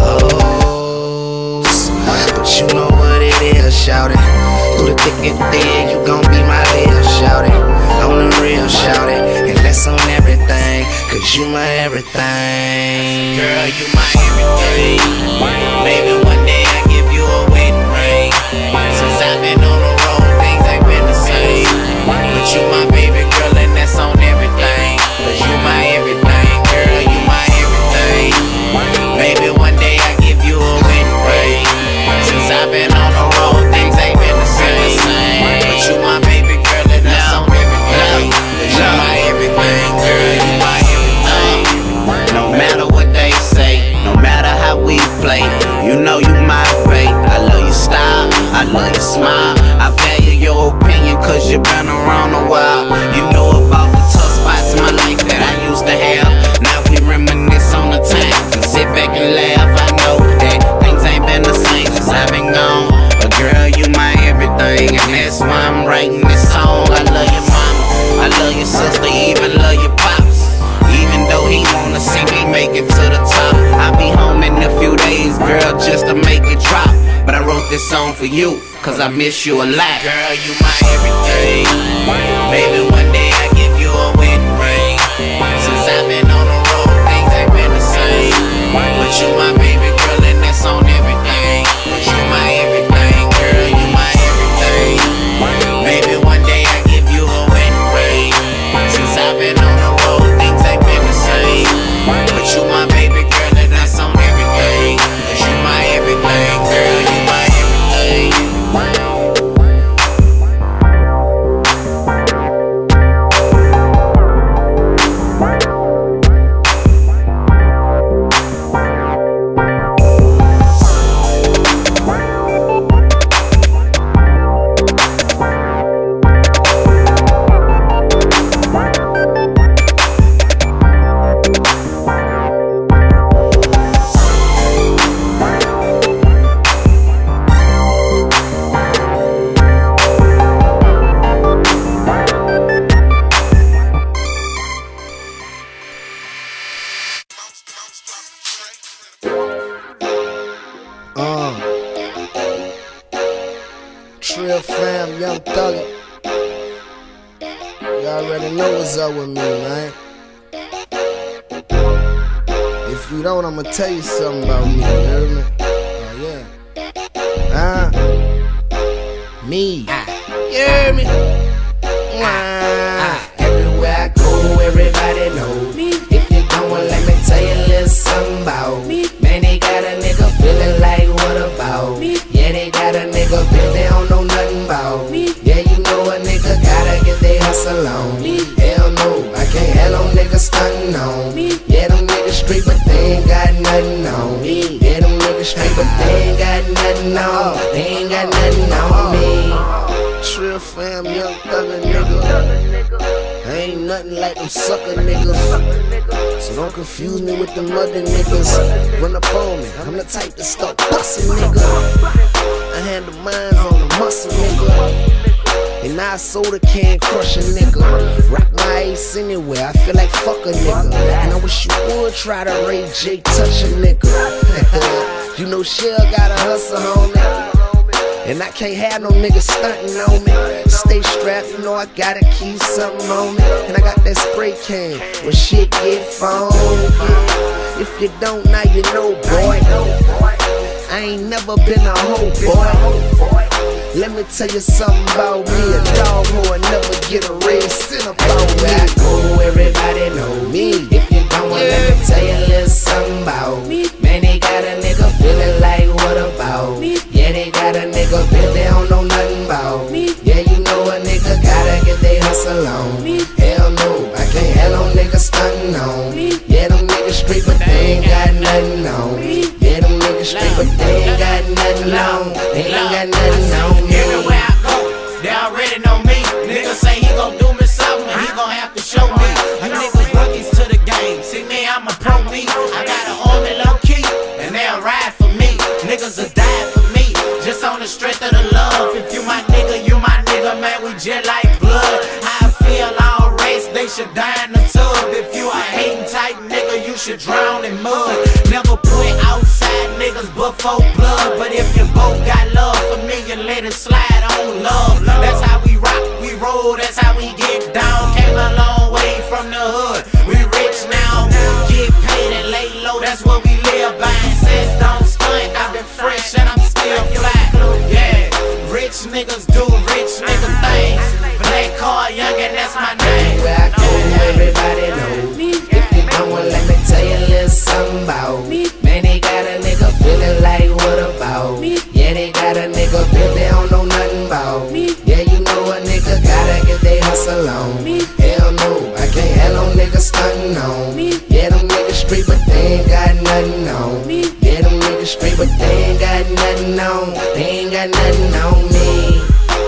hoes. But you know what it is, shout it. Through the thick and thin, you gon' be my little shout it. On the real shout it, and that's on everything, cause you my everything. Girl, you my everything. Maybe one day I give you a wedding ring. Since I've been on the road, things ain't been the same. But you my baby girl, and that's on everything. Cause you my everything, girl, you my everything. Maybe one day I give you a wedding ring. Since I've been on the road, things ain't been the same. But you my baby girl, and that's on everything. Cause you my everything, girl, you my everything. No matter what they say, no matter how we play, you know you my babe. I love your style, I love your smile. I value your opinion cause you been around a while. You know about the tough spots in my life that I used to have. Now we reminisce on the time and sit back and laugh. I know that things ain't been the same since I've been gone. But girl, you my everything, and that's why I'm writing this song. I love your mama, I love your sister, even love your pops. Even though he wanna see me make it to the top, I'll be home in a few days, girl, just to make it drop. But I wrote this song for you, cause I miss you a lot. Girl, you my everything. Maybe one day I give you a wedding ring. Since I've been on the road, things ain't been the same. But you my baby girl, and that's on everything. Cause you my everything, girl, you my everything. Maybe one day I give you a wedding ring. Since I've been on the road, things ain't been the same. But you my baby girl, and that's on everything. Cause you my everything, girl, you my everything. Uh, Trill fam, Young Thugger. You already know what's up with me, man. If you don't, I'ma tell you something about me, you heard me? Oh yeah. Huh? Me. You heard me? Ah. Everywhere I go, everybody know me. If you don't, let me tell you a little something about me. Man, they got a nigga feeling like, what about me? Yeah, they got a nigga bitch, they don't know nothing about me. Yeah, you know a nigga gotta get they hustle on me. Hell no, I can't have no niggas stunting on me. Yeah, them niggas straight, but they ain't got nothing on me. Yeah, them niggas straight, but they ain't got nothing on. They ain't got nothing on me. Trill fam, Young Thugger, nigga. I ain't nothing like them sucker niggas. So don't confuse me with them other niggas. Run up on me, I'm the type to start bustin', nigga. I had the minds on the muscle, nigga. And I soda can crush a nigga. Rock my ace anywhere, I feel like fuck a nigga. And I wish you would try to Ray J touch a nigga. You know Shell got a hustle on me. And I can't have no niggas stunting on me. Stay strapped, you know I gotta keep something on me. And I got that spray can when shit get funky. If you don't, now you know, boy. I ain't never been a hoe, boy. Let me tell you something about me. A dog who will never get a red cent about me. Where I go, everybody know me. If you don't, let me tell you a little something about me. Man, they got a nigga feeling like, what about me? Yeah, they got a nigga bitch, they don't know nothing about me. Yeah, you know a nigga gotta get they hustle on me. Hell no, I can't have no nigga stunting on me. Yeah, them niggas straight, but they ain't got nothing on me. Yeah, them niggas straight, but they ain't got nothing on. They ain't got nothing on me. Everywhere I go, they already know me. Niggas say he gon' do me something, he gon' have to show me. You niggas rookies to the game, see me, I'm a pro me. I got an army low key, and they'll ride for me. Niggas will die for me, just on the strength of the love. If you my nigga, you my nigga, man, we just like blood. How I feel, all race, they should die in the tub. If you a hating type nigga, you should drown in mud. Never put outside niggas before blood. But if you both got love for me, you let it slide on love. That's how we rock, we roll, that's how we get down. Came a long way from the hood, we rich now. Get paid and lay low, that's what we live by. Says don't stunt, I've been fresh and I'm still fly. Yeah, rich niggas do rich nigga things. Black car, youngin', that's my name. Where I go, everybody know me. If you don't, well, let me tell you a little something about me. Man, they got a nigga feeling like what about me? Yeah, they got a nigga feel they don't know nothing about me. Yeah, you know a nigga gotta get they hustle on me. Hell no, I can't have no niggas stunting on me. Yeah, them niggas straight, but they ain't got nothing on me. Yeah, them niggas straight, but they ain't got nothing on. They ain't got nothing on me.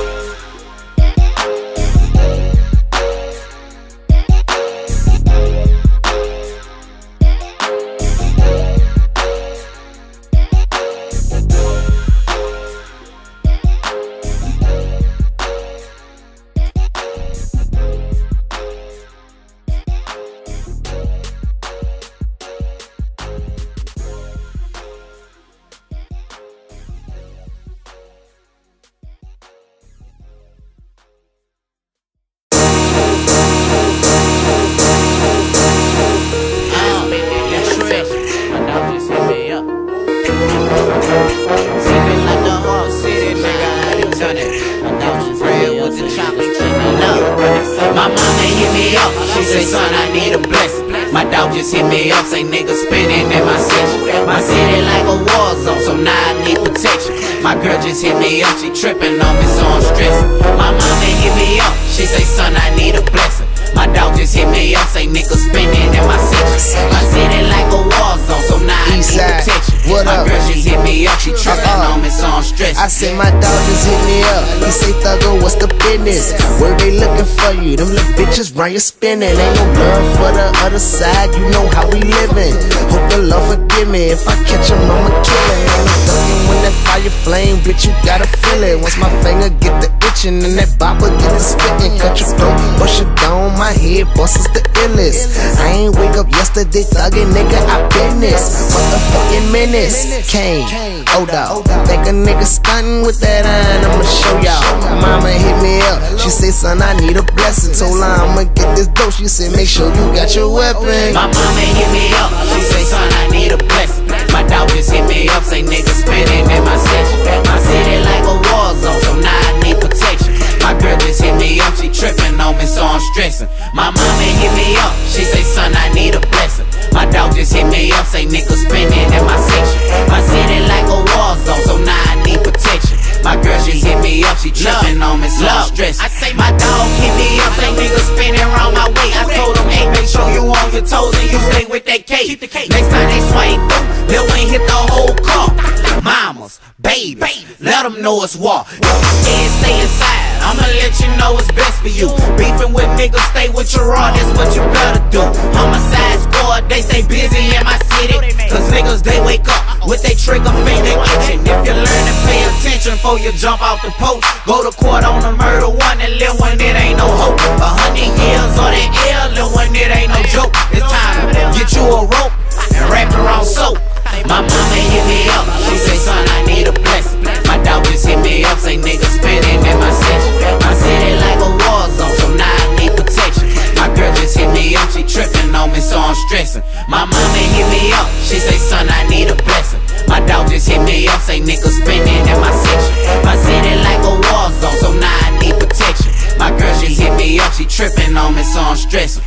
My mama hit me up, she say, son, I need a blessing. My dog just hit me up, say, nigga spinning in my section. My city like a war zone, so now I need protection. My girl just hit me up, she tripping on me, so I'm stressing. My mama hit me up, she say, son, I need a blessing. My dog just hit me up, say, nigga spinning in my section. My city like a war zone, so now I need protection. What my up? girl just hit me up, she tripping uh-uh. on me, so I'm stressing. I say my dog just hit me up, he say, Thugger, what's the business? Where they looking for you? Them little bitches round you spinning. Ain't no love for the other side, you know how we living. Hope the Lord forgive me if I catch him, I'ma kill him. Ain't no ducking when that fire flame, bitch, you gotta feel it. Once my finger get the itching and that bopper get the spitting, cut your throat, bust your dome, my head bosses the illest. I ain't wake up yesterday thugging, nigga, I been this motherfucking menace. Kane, O-Dog, think a nigga stunting with that iron, I'ma show y'all. Mama hit me up, she say, son, I need a blessing. Told her I'ma get this dope, she said, make sure you got your weapon. My mama hit me up, she say, son, I need a blessing. My dog just hit me up, say, nigga spinning in my section. My city like a war zone, so now I need protection. My girl just hit me up, she tripping on me, so I'm stressing. My mama hit me up, she say, son, I need a blessing. My dog just hit me up, say, nigga spinning in my section. My city like a war zone, so now I need protection. My girl just hit me up, she tripping on me, so I'm stressing. I say my dog hit me up, say, nigga spinning around my way. I told him, hey, make sure you on your toes and you stay with that cake. Next time they swing through, they'll ain't hit the whole car. Mamas, babies, let them know it's war. Scared, stay inside, I'ma let you know it's best for you. Beefing with niggas, stay with your raw, that's what you better do. Homicide squad, they stay busy in my city, cause niggas, they wake up with they trigger finger itching. If you learn to pay attention before you jump off the post, go to court on a murder one and live when it ain't no hope. A hundred years on the air, live when it ain't no joke. It's time to get you a rope and wrap it around soap. My mama hit me up, she say, son, I need a blessing. My dog just hit me up, say, nigga spinning in my section. My city like a war zone, so now I need protection. My girl just hit me up, she tripping on me, so I'm stressing. My mama hit me up, she say, son, I need a blessing. My dog just hit me up, say, nigga spinning in my section. My city like a war zone, so now I need protection. My girl just hit me up, she tripping on me, so I'm stressing.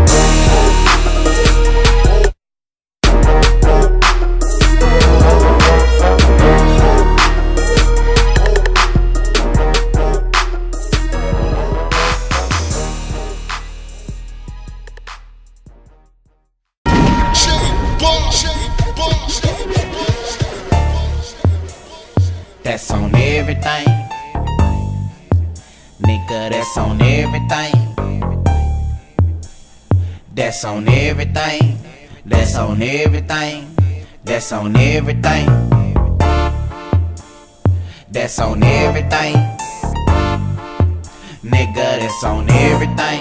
That's on everything, nigga, that's on everything. That's on everything, that's on everything, that's on everything. that's on everything. Nigga, that's on everything.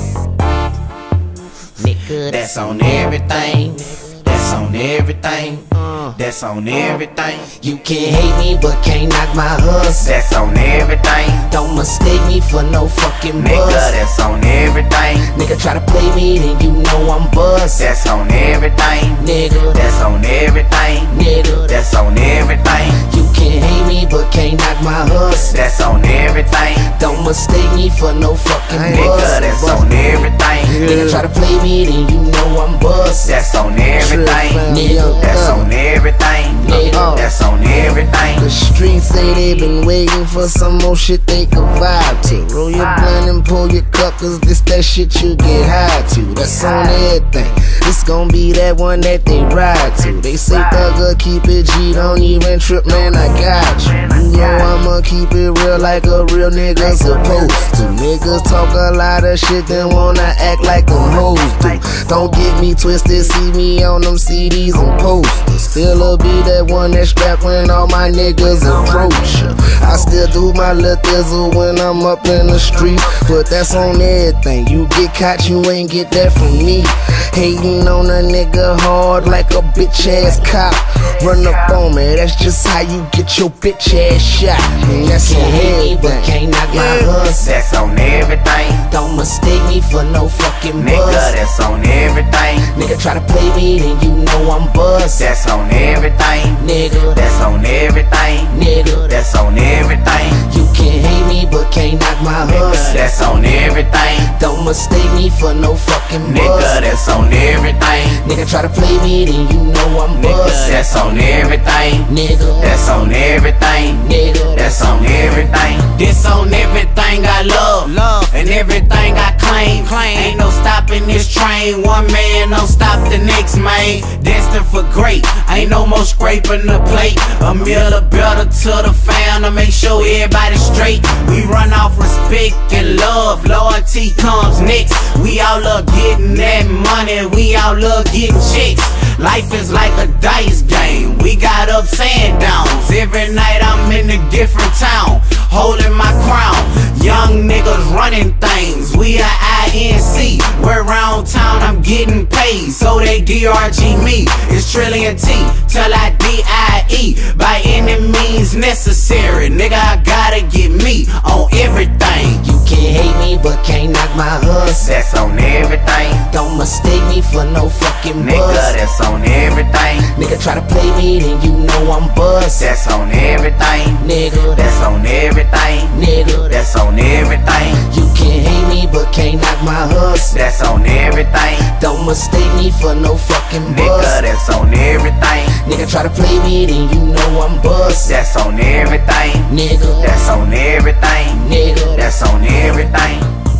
Nigga, that's on everything. That's on everything. That's on everything. You can't hate me, but can't knock my hustle. That's on everything. Don't mistake me for no fucking buzz. Nigga, that's on everything. Nigga try to play me, then you know I'm buzz. That's on everything. Nigga, that's on everything. Nigga, that's on everything. You can't hate me, but can't knock my hustle. That's on everything. Don't mistake me for no fucking buzz. Nigga, that's on everything. Nigga try to play me, then you know I'm buzz. That's on everything. Nigga, that's on everything. Nigga, that's on everything. The streets say they been waiting for some more shit they can vibe to. Roll your blunt and pull your cup, cause this that shit you get high to. That's on everything. This gon' be that one that they ride to. They say thugger, keep it G, don't even trip, man, I got you. You know I'ma keep it real like a real nigga supposed to. Niggas talk a lot of shit, then wanna act like them hoes do. Don't get me twisted, see me on them C Ds and posters. Still'll be that one that strap when all my niggas approach ya. I still do my little thizzle when I'm up in the street, but that's on everything. You get caught, you ain't get that from me. Hating on a nigga hard like a bitch ass cop. Run up on me, that's just how you get your bitch ass shot. And that's on everything. But can't knock my hustle. That's on everything. Don't mistake me for no fucking buzz. Nigga, that's on everything. Nigga try to play me, then you know I'm buzz. That's on everything. Nigga, that's on everything. Nigga, that's on everything. You can't hate me, but can't knock my hustle. That's on everything. Don't mistake me for no fucking buzz. Nigga, that's on everything. Nigga try to play me, then you know I'm buzz. Nigga, that's on everything. Nigga, that's on everything. Nigga, that's on everything. This on everything I love, love, and everything I claim. claim. Ain't no stopping this train. One man don't stop the next man. Destined for great. Ain't no more scraping the plate. A meal of better to the fam to make sure everybody's straight. We run off respect and love. Loyalty comes next. We all love getting that money. We all love getting checks. Life is like a dice game. We got ups and downs. Every night I'm in a different town, holding my crown. Young niggas running things. We are I N C. We're around town, I'm getting paid, so they D R G me. It's Trillion T till I D I E. By any means necessary. Nigga, I gotta get me on everything. You can't hate me, but can't knock my hustle. That's on everything. Don't mistake me for no fucking buzz. Nigga, that's on everything. Nigga try to play me, then you know I'm buzz. That's on everything. Nigga, that's on everything. Nigga, that's on everything. You can't hate me, but can't knock my hustle. That's on everything. Don't mistake me for no fucking buzz. Nigga, that's on everything. Nigga try to play me, then you know I'm buzz. That's on everything. Nigga, that's on everything. Nigga, that's on everything.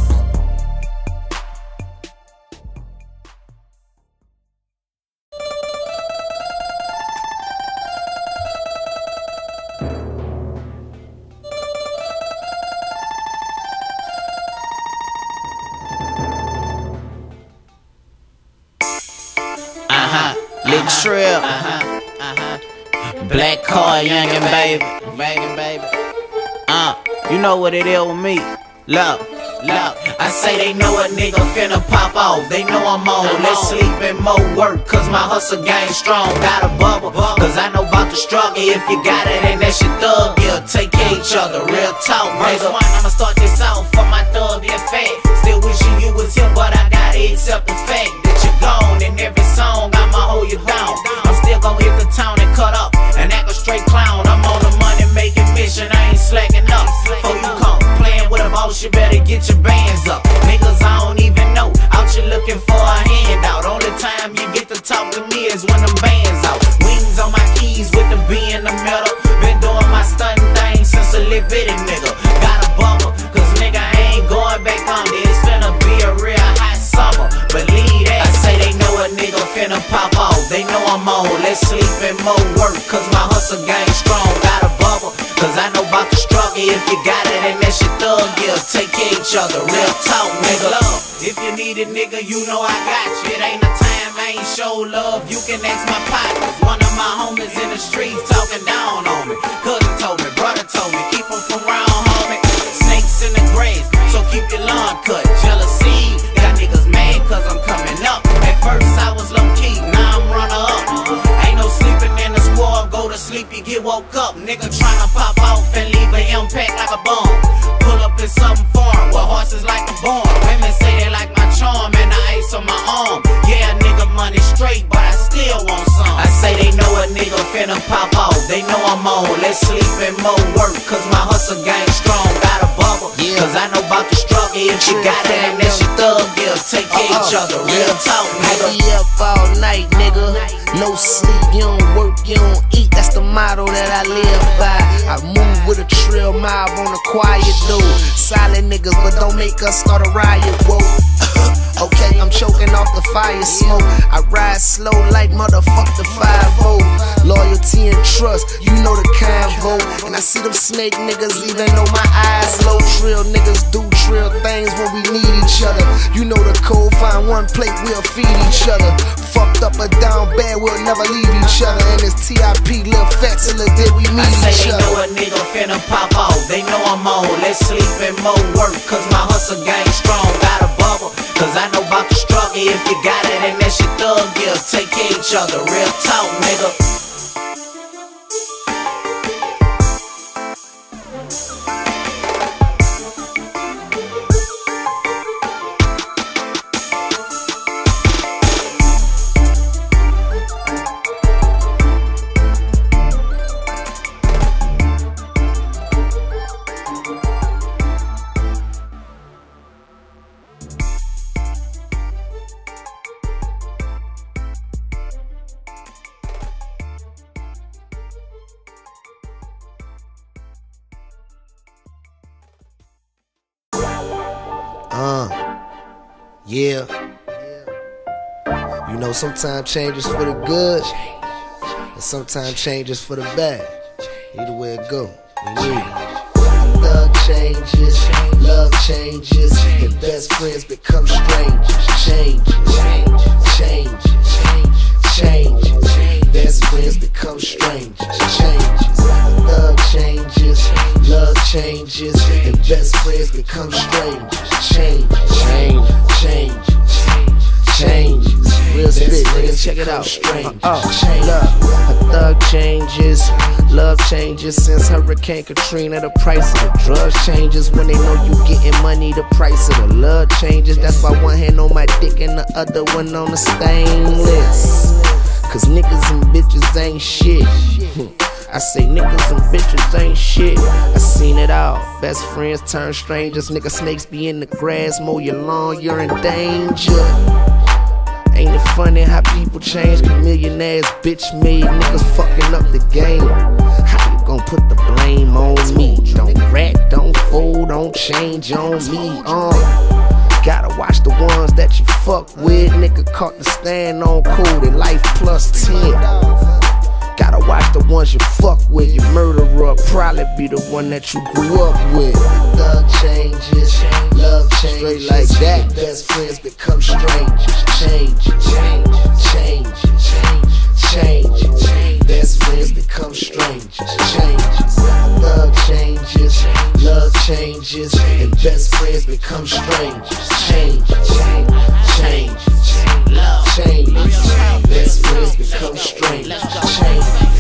Lick Trill, uh-huh, uh-huh. Black car, youngin' baby, bangin' baby. Uh, you know what it is with me. Love, love. I say they know a nigga finna pop off. They know I'm on. Let's sleep and more work, cause my hustle game strong. Got a bubble, cause I know about the struggle. If you got it, then that's your thug. Yeah, take care of each other. Real talk. Verse one, I'ma start this off for my thug, yeah, fat. Still wishing you was here, but I gotta accept the fact that you're gone. In every song, I'ma hold you down. I'm still gon' hit the town and cut up and act a straight clown. I'm on the money making mission, I ain't slacking up. Before you come playing with a boss, you better get your bands up. Niggas I don't even know, out you looking for a handout. Only time you get to talk to me is when them bands out. Wings on my keys with the B in the middle. Been doing my stunting thing since a little bitty nigga. Got a bubble, cause nigga I ain't going back under. It's finna be a real hot summer, believe that. I say they know a nigga finna pop off. They know I'm on, let's sleep and more work, cause my hustle game strong. Got a bubble, cause I know about the struggle. If you got it, then that's your thug. Yeah, take care of each other. Real talk, nigga. Love. If you need it, nigga, you know I got you. It ain't a time I ain't show love. You can ask my partners. One of my homies in the streets talking down on me. Cousin told me, brother told me, get woke up. Nigga tryna pop off and leave an impact like a bomb. Pull up in something foreign with horses like a barn. Women say they like my charm and the ice on my arm. Yeah, nigga money straight, but I still want some. I say they know a nigga finna pop off. They know I'm on. Let's sleep and more work, cause my hustle gang strong. Got a bubble, yeah. Cause I know about the struggle. If you got it and that's your thug, yeah, take care of each other. Real talk, nigga. I be up all night, nigga. No sleep, you don't work, you don't eat. That's the motto that I live by. I move with a trill mob on a quiet dude. Silent niggas, but don't make us start a riot, whoa. Okay, I'm choking off the fire smoke. I ride slow like motherfuck the five oh. Loyalty and trust, you know the convo. And I see them snake niggas even though my eyes low. Trill niggas do trill things when we need each other. You know the code, find one plate, we'll feed each other. Fucked up or down bad, we'll never leave each other. And it's T I P, Lil Fat till the day we meet I each say other. They know a nigga finna pop off. They know I'm on. Let's sleep and more work, cause my hustle gang strong. Got a bubble, cause I know about the struggle. If you got it and that's your thug, yeah, take care of each other. Real talk, nigga. Uh, yeah. You know, sometimes change is for the good, and sometimes change is for the bad. Either way it go, we need it. Love changes, love changes, and best friends become strangers. Changes, changes, changes, best friends become strangers. Changes, love changes, love changes, and best friends become strangers. Change, change, change, change. Real spit, niggas, check it out. Strange, uh, change. Look, a thug changes, love changes. Since Hurricane Katrina, the price of the drugs changes. When they know you getting money, the price of the love changes. That's why one hand on my dick and the other one on the stainless. Cause niggas and bitches ain't shit. I say niggas and bitches ain't shit. I seen it all. Best friends turn strangers. Nigga snakes be in the grass. Mow your lawn, you're in danger. Ain't it funny how people change? Cause millionaires bitch made niggas fucking up the game. How you gon' put the blame on me? Don't rat, don't fold, don't change on me. Uh, gotta watch the ones that you fuck with. Nigga caught the stand on code at life plus ten. Gotta watch the ones you fuck with. Your murderer probably be the one that you grew up with. Love changes, love changes, straight like that. Best friends become strangers. Change, change, change, change, change. Best friends become strangers. Changes, love changes, love changes, and best friends become strangers. Change, change, change, love changes, best friends become strangers. Change.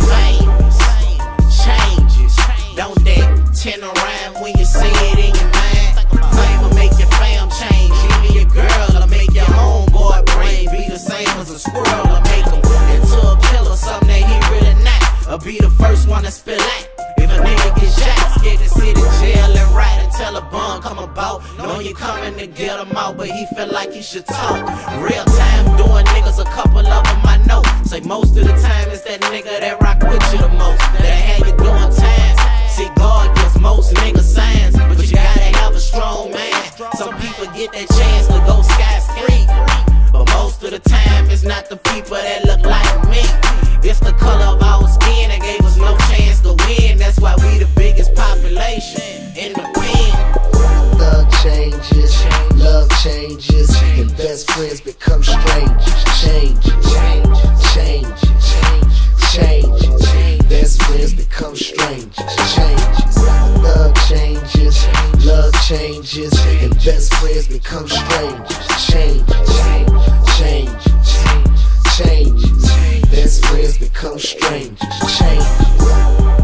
Don't that ten around when you say it in your mind. Fame will make your fam change. Even your girl will make your homeboy brain be the same as a squirrel. Will make him into a killer, something that he really not. Or be the first one to spill out. If a nigga get shot, scared to sit in jail and ride until a bun come about. Know you coming to get him out, but he feel like he should talk. Real time doing niggas, a couple of them I know. Say most of the time it's that nigga that rock with you the most, that had you doing time. See, God gives most niggas signs, but you gotta have a strong man. Some people get that chance to go scot-free, but most of the time it's not the people that look like me. It's the color of our skin that gave us no chance to win. That's why we the biggest population in the pen. Love changes, love changes, and best friends become strangers. Change, change, change, change, change. Best friends become strangers. Changes, love changes, love changes, and best friends become strangers. Change, change, change, change. Best friends become strangers. Change.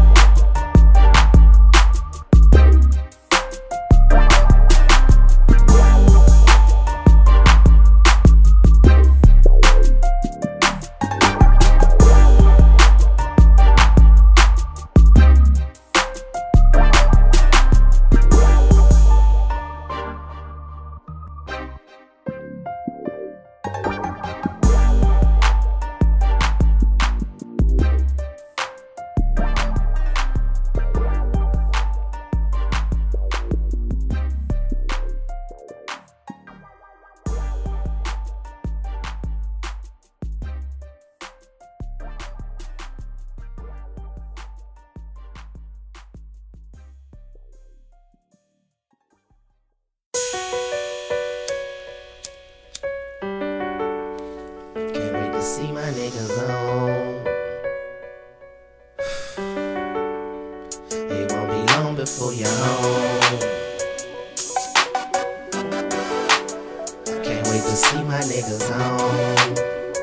before you're home. Can't wait to see my niggas home.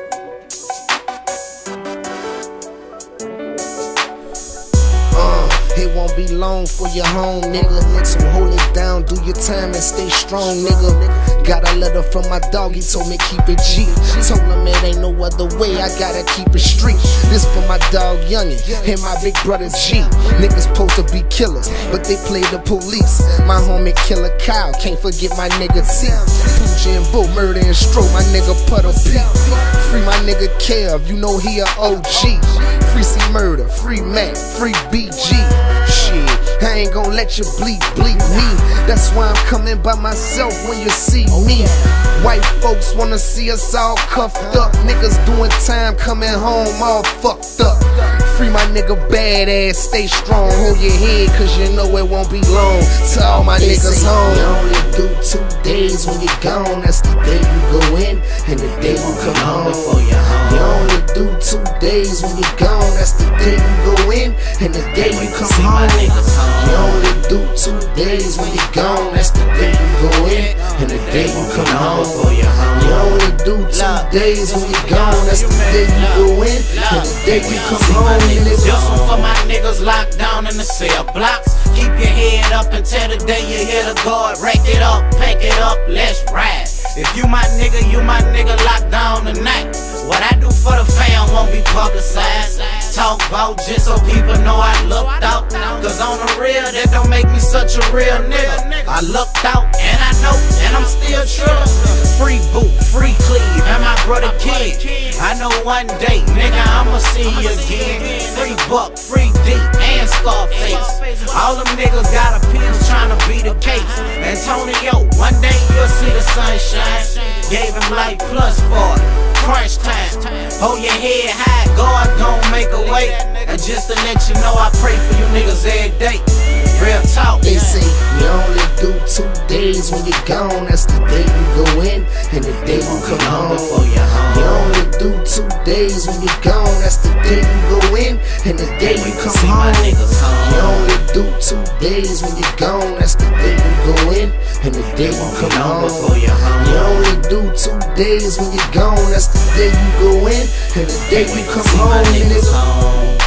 It won't be long for you home, nigga. So hold it down, do your time and stay strong, nigga. Got a letter from my dog, he told me keep it G. Told him it ain't no other way, I gotta keep it street. This for my dog Youngin and my big brother G. Niggas supposed to be killers, but they play the police. My homie Killer Kyle, can't forget my nigga T. Poochie and Boo, Murder and Stroke, my nigga Puddle P. Free my nigga Kev, you know he a O G. Free C Murder, free Mac, free B G. Shit, I ain't gon' let you bleed, bleed me. That's why I'm coming by myself when you see me. White folks wanna see us all cuffed up. Niggas doing time, coming home all fucked up. Free my nigga Badass, stay strong. Hold your head, cause you know it won't be long till all my niggas home. You only do two days when you're gone. That's the day you go in and the day you come home. You only do two days when you're gone. That's the day you go in and the day you come home. You only do two days when you're gone. That's the day you go in and the day you come home. You only do two days when you're gone. That's the day you go in and the day you come home. This one for my niggas locked down in the cell blocks. Keep your head up until the day you hear the guard. Rack it up, pack it up, let's ride. If you my nigga, you my nigga locked down tonight. What I do for the fam won't be publicized. Talk about just so people know I looked out. Cause on the real, that don't make me such a real nigga. I looked out and I know, and I'm still true. Free Boot, free Cleve, and my brother Kid. I know one day, nigga, I'ma see you again. Free Buck, free D, and Scarface. All them niggas got appeals trying to be the case. Antonio, one day you'll see the sunshine. Gave him life plus for it. Crunch time. Hold your head high, God gon' make a way. And just to let you know, I pray for you niggas every day. Real talk. They say you only do two days when you're gone. That's the day you go in and the day you come home. You only do two days when you're gone. That's the day you go in and the day you come home. You only do two days when you're gone. That's the day you go in and the day you come home. You only do two days when you're gone. That's the day you go in and the day you come home.